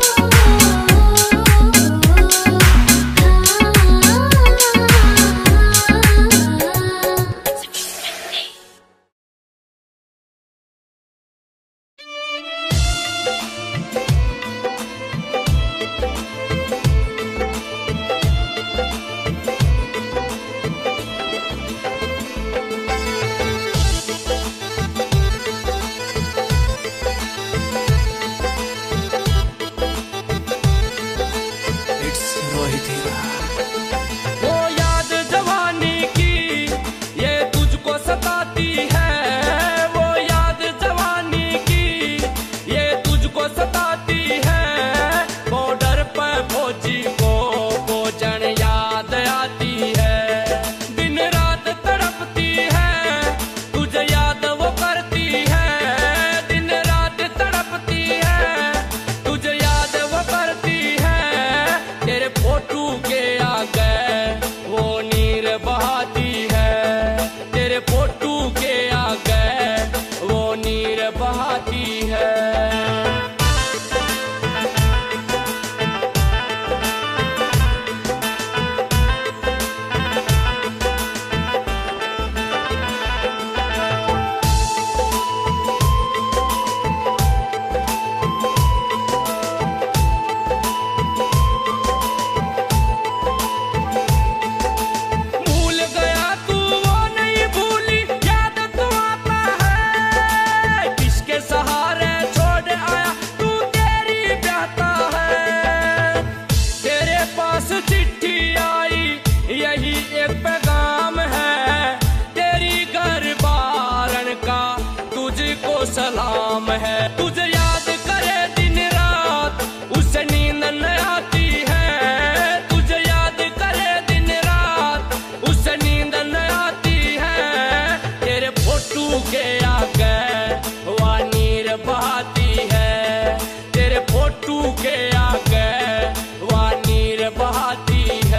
तेरे फोटू के आगे वह नीर बहाती है।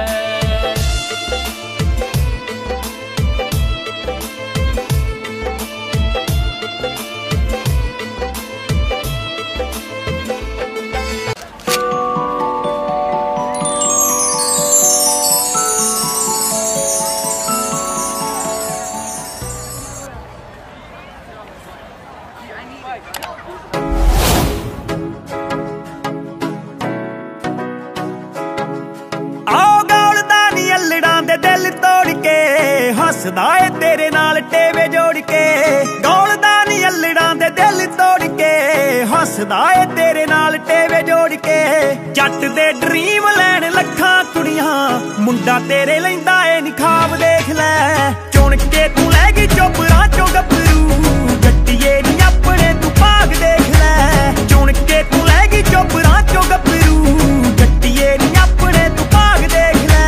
हसदा ए तेरे नाल टेवे जोड़ के दौड़दा नी अल्लड़ां दे दिल तोड़ के हसदा ए तेरे नाल टेवे जोड़ के जट दे ड्रीम लैन लखां कुड़ियां मुंडा तेरे लैंदा ए निखाब देख लै चुन के तू लै गई चोपड़ा चो गभरू जट्टिए नी अपने तू भाग देख लै चुन के तू लै गई चोपड़ा चो गभरू जट्टिए नी अपने तू भाग देख लै।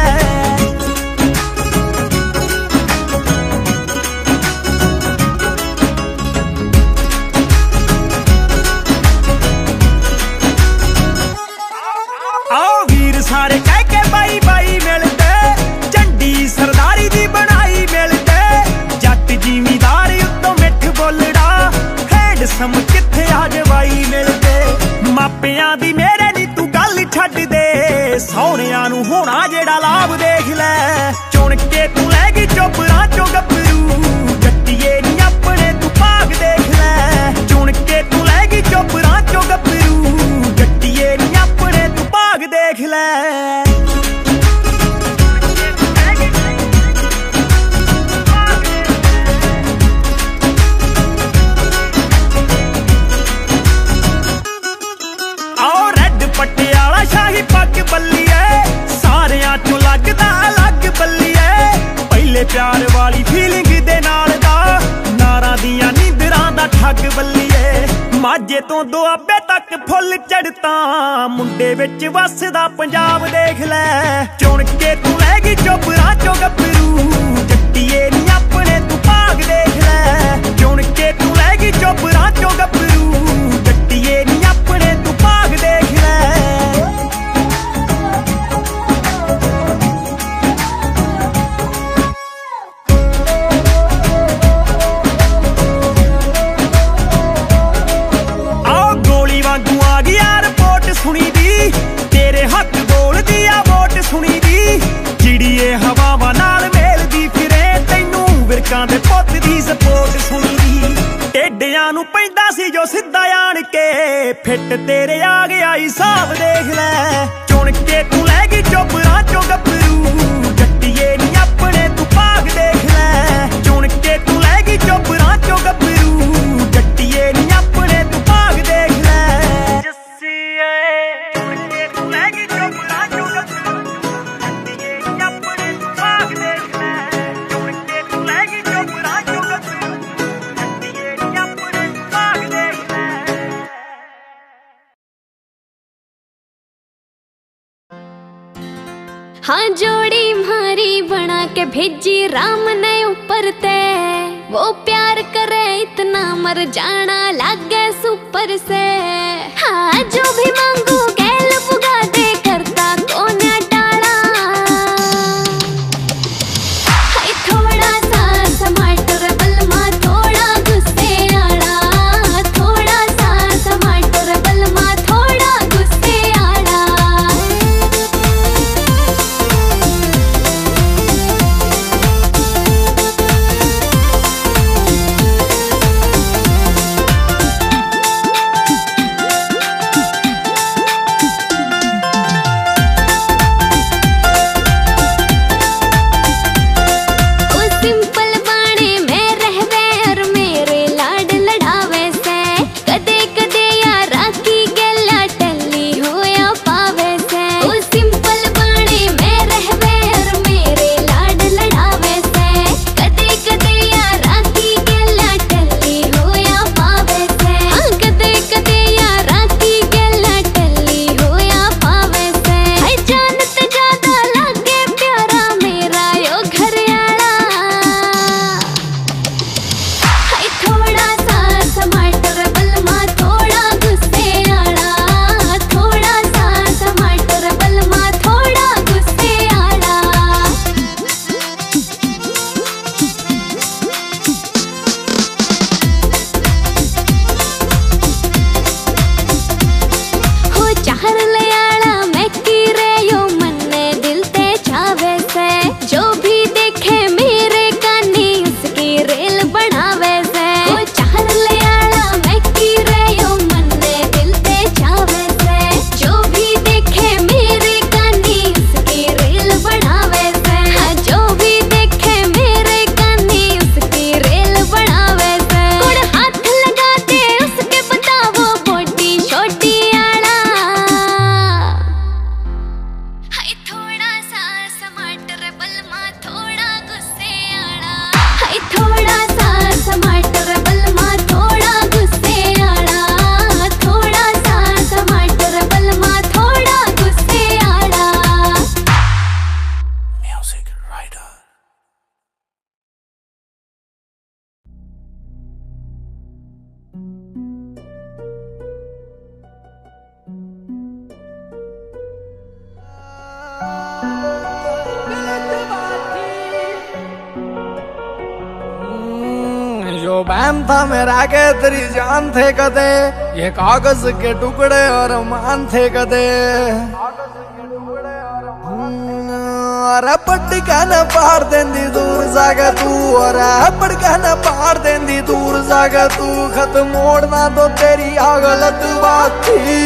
सारे कह के बाई बाई मिलते झंडी सरदारी दी बनाई मिलते जट जिमीदार उत्तों मिठ बोलड़ा हैंडसम किथे आ जवाई मिलते मापियां दी मेरे नी तू गल छड्ड दे सौहरियां नू होना जेड़ा लाभ देख लै चुन के तू लै गई चोपड़ा चो गभरू जट्टिए नी अपने तू भाग देख लै चुन के तू लै गई चोपड़ा चो गभरू जट्टिए नी अपने तू भाग देख लै। पटियाला शाही पग बल्लीए सारियां चों लगदा अलग बल्लीए पहले प्यार वाली फीलिंग दे नाल दा नारां दियां नींदरां दा ठग बल्लीए माझे तो दुआबे तक फुल चढ़ता मुंडे विच वसदा पंजाब देख लै चुन के तू लै गई चोपड़ा चो गभरू जट्टिए नी अपने तू भाग देख लै चुन के तू लै गई चोपड़ा चो गभरू जट्टिए नी अपने तू भाग देख लै। सुनी दी तेरे हथ बोलदी आ वोट सुनी दी चिड़िए हवावां नाल मेलदी फिरे तैनू विरकां दे पुੱਤ दी सपोर्ट सुनी दी टेडियां नू पैंदा सी जो सिद्धा आण के फिट तेरे आ गया हिसाब देख लै चुन के तू लै गई चोपड़ा चो गभरू जट्टिए नी अपने तू भाग देख लै चुन के तू लै गई चोपड़ा चो गभरू जट्टिए नी अपने तू भाग देख लै। हाँ जोड़ी मारी बना के भेजी राम ने ऊपर ते वो प्यार करे इतना मर जाना लागे सुपर से हाँ जो भी मांगू गैल पुगा दे करता कौन डाला हाय थोड़ा सा टमाटर बलमा थोड़ा गुस्से आड़ा थोड़ा सा टमाटर बलमा थोड़ा गुस्से आड़ा। बहम था मेरा के तेरी जान थे कदे, ये कागज के टुकड़े और मान थे कदे। अरे पट्टी कहना पार देंदी दूर जागा तू, अरे पड़ कहना पार देंदी दूर जागा तू। खत मोड़ना तो तेरी आ गलत बात थी,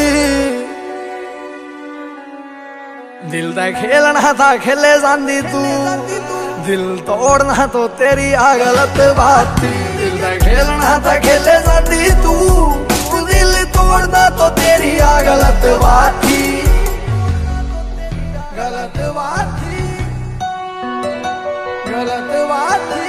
दिल दा खेलना था खेले जांदी तू। दिल तोड़ना तो तेरी आ गलत बात थी, दिल दा खेलना था खेले जांदी तू। दिल तोड़ना तो तेरी आ गलत बात थी, गलत बात थी, गलत बात थी।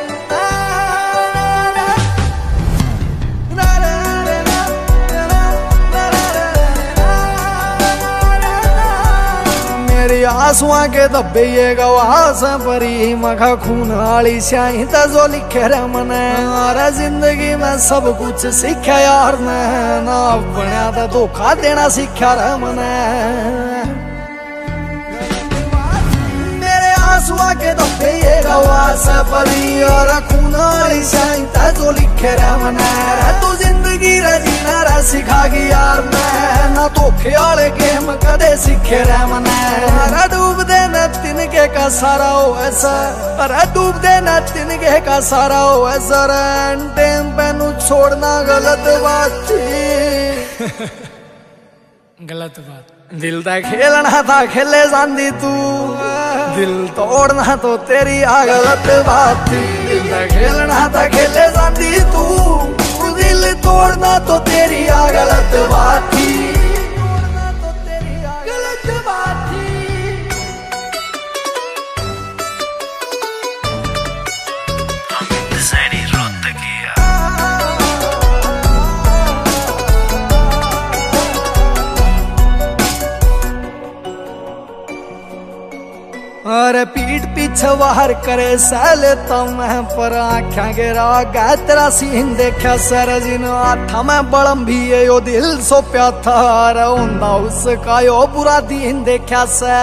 मेरी आंसुआं के धब्बे ये गवास परी, मखा खून वाली स्याही जो लिखे रे मने। अरे जिंदगी में सब कुछ सीखा यार ने, ना बनया तो धोखा देना सीखा रे मने। आंसुआ के धब्बे ये गवास परी, और खून वाली स्याही जो लिखे रे मने। तू जिंदगी रे जीना रे सिखागी यार मैं, ना धोखे वाले गेम कदे सीखे रे मने। अरे डूब देना तिनके का सारा हो ऐसा, अरे डूब देना तिनके का सारा हो ऐसा। टाइम पे नू छोड़ना गलत बात थी, गलत बात। दिल दा खेलना था खेले जांदी तू, दिल तोड़ना तो तेरी आ गलत बात थी। दिल दा खेलना था खेले जांदी तू, दिल तोड़ना तो तेरी आ गलत बात थी, गलत बात थी। अरे पीठ पीछे बाहर करे सैले तो मैं, पर आख्या के राग तेरा सीन देखा सर जिन आठा मैं बड़म भी है यो दिल सो प्या था। अरे उन्दा उसका यो बुरा दिन देखा से,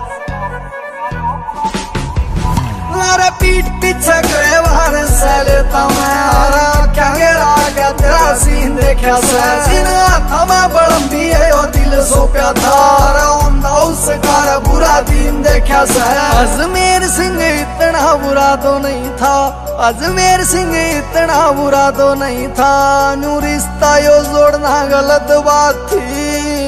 अरे पीठ पीछे करे बाहर सैले तो मैं, अरे आख्या के राग तेरा सीन देखा सर जिन आठा मैं बड़म भी है यो दिल सो प्या था। अरे उन्दा उसका बुरा दिन देखा से। अजमेर सिंह इतना बुरा तो नहीं था, अजमेर सिंह इतना बुरा तो नहीं था। न्यू रिश्ता यो जोड़ना गलत बात थी,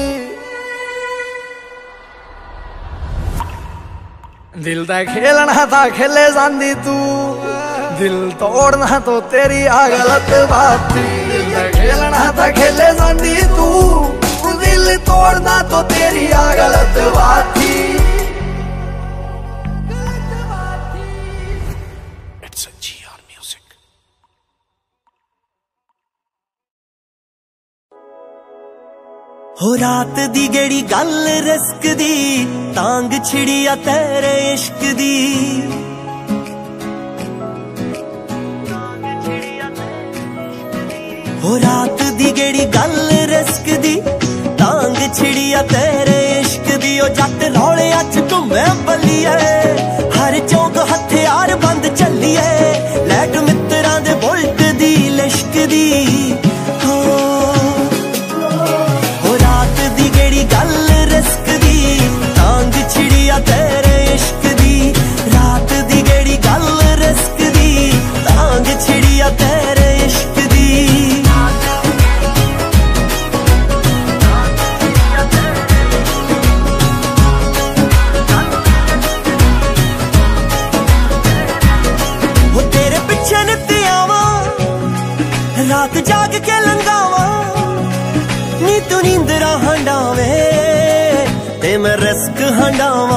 दिल दा खेलना था खेले जांदी तू। दिल तोड़ना तो तेरी आ गलत बात थी, दिल दा खेलना था खेले जांदी तू। दिल तोड़ना तो तेरी आ गलत बात थी। हो रात दी गेड़ी गल रिस्क दी, तांग छिड़ी आ तेरे इश्क दी। हो रात दी गेड़ी गल रिस्क दी, तांग छिड़ी आ तेरे इश्क दी। ओ जट रौले अच घूमे बल्लिए, हर चौक हथियार बंद चलिए। लैट मित्रां दे बुलट दी लिश्क दी। हो गल रिस्क दी, तांग छिड़ी आ तेरे इश्क दी। रात दी गेड़ी गल रिस्क दी, तांग छिड़ी आ तेरे इश्क दी। वो तेरे पिछे नित्ती आवा, रात जाग के लंगावा। नी तू नींदरा हंडावे ते मैं रिस्क हंडावा।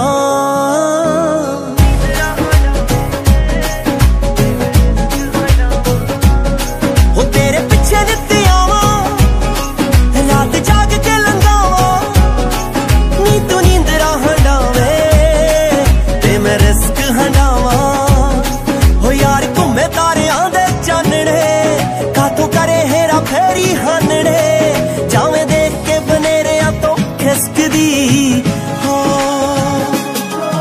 हो तेरे पिछे नित्ती आवा, रात जाग के लंगावा। नी तू नींदरा हंडावे ते मैं रिस्क हंडावा। हो यार घूमे तारियां दे चानने, कातों करे हेरा फेरी हानने। जावे देख के बनेरे तो खिसक दी। हो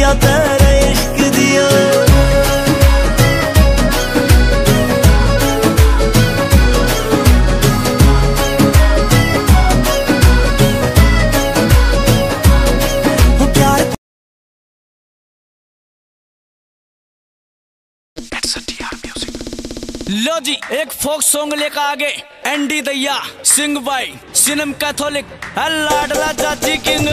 दुनिया तेरे इश्क दिया। लो जी एक फोक सॉन्ग लेकर आगे एंडी दैया सिंग बाई सिनम कैथोलिक लाडला चाची किंग।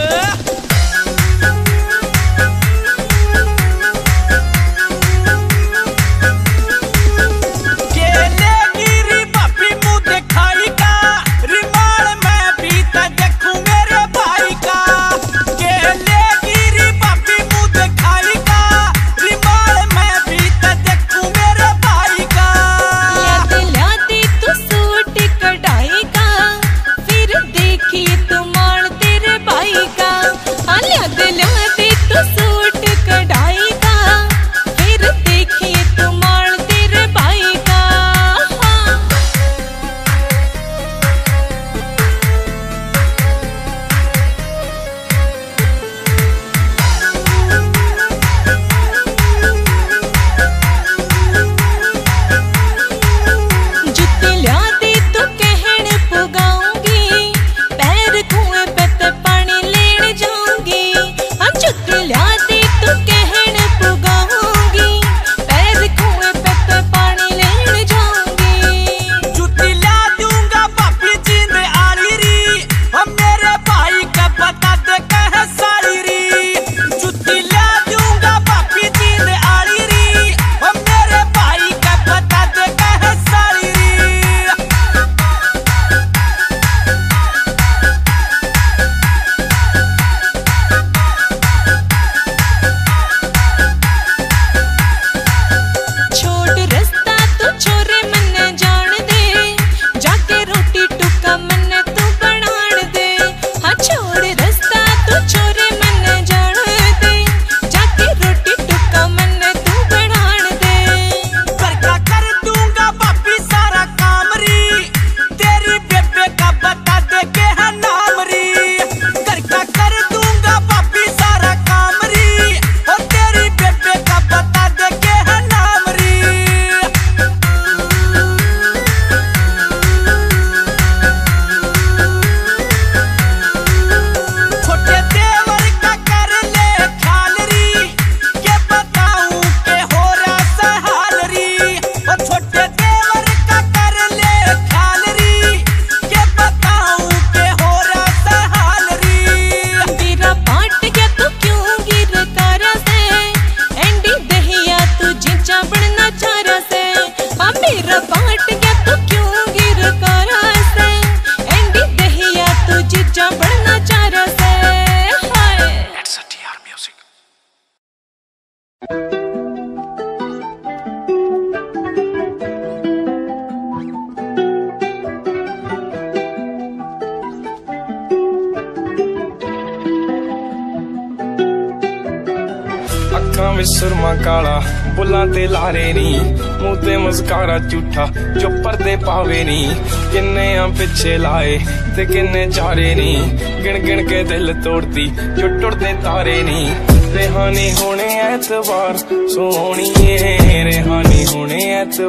सुरमा काला बुला ते लारे नी मुंह ते मस्कारा झूठा जो पर्दे पावे नी किन्ने आ पिछे लाए ते किन्ने चारे नी गिन गिन के दिल तोड़ती जो टुटदे तारे नी रेहानी होने ऐतबार सोहणीए रेहानी होने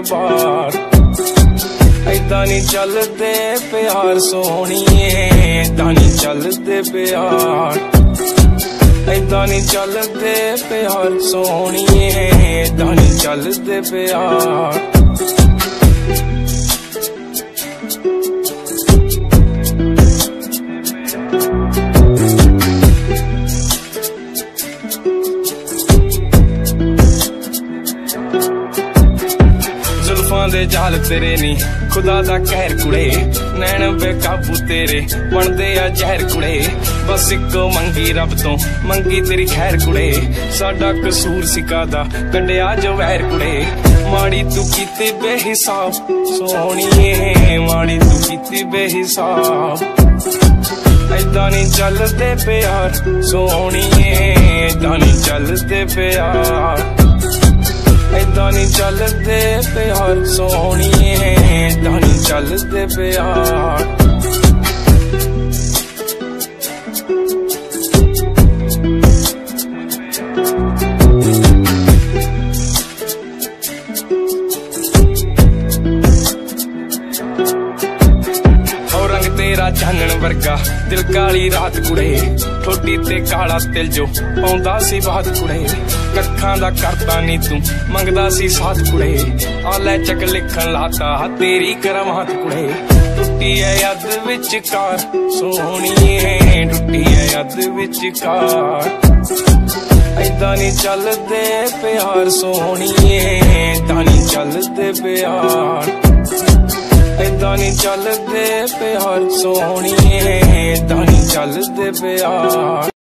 ऐतबार ऐदा नी चलदे प्यार सोहणीए ऐदा नी चलदे प्यार ऐदा नी चलदे प्यार सोहणीए ऐदा नी चलदे प्यार दे जाल तेरे नी खुदा दा कहर कुड़े नैन बेकाबू तेरे बनदे आ जहर कुड़े बस इको मंगी रब तो मंगी तेरी खैर कुड़े साडा कसूर सिकादा कंडिया जो वैर कुड़े माड़ी तू कीती बेहिसाब सोहणीए माड़ी तू कीती बेहिसाब ऐदा नी चलदे प्यार सोहणीए ऐदा नी चलदे प्यार ऐदा नी चलदे प्यार सोहणीए ऐदा नी चलदे प्यार वर्गा दिल काली रात कुड़े ठोडी ते काला तिल जो पाउंदा सी बात कुड़े कखां दा करदा नी तू मंगदा सी साथ कुड़े आ ले चक लिखन लाता तेरी करमात कुड़े टुटी है याद विचकार सोहणीए टुटी है याद विचकार ऐदा नी चलदे प्यार सोहणीए ऐदा नी चलदे प्यार ऐदा नी चलदे प्यार सोहणीए ऐदा नी चलदे प्यार।